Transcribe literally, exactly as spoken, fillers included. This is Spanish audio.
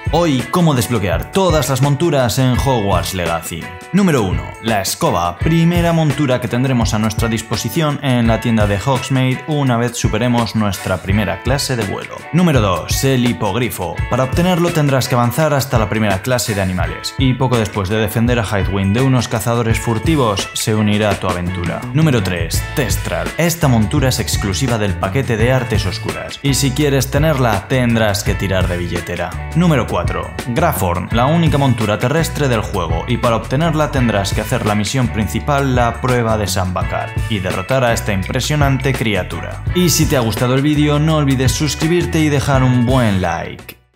Hoy, cómo desbloquear todas las monturas en Hogwarts Legacy. Número uno. La escoba, primera montura que tendremos a nuestra disposición en la tienda de Hogsmeade una vez superemos nuestra primera clase de vuelo. Número dos. El hipogrifo. Para obtenerlo tendrás que avanzar hasta la primera clase de animales, y poco después de defender a Hidewind de unos cazadores furtivos, se unirá a tu aventura. Número tres. Thestral. Esta montura es exclusiva del paquete de artes oscuras, y si quieres tenerla tendrás que tirar de billetera. Número cuatro. Grafforn, la única montura terrestre del juego, y para obtenerla tendrás que hacer la misión principal, la prueba de San Bakar, y derrotar a esta impresionante criatura. Y si te ha gustado el vídeo no olvides suscribirte y dejar un buen like.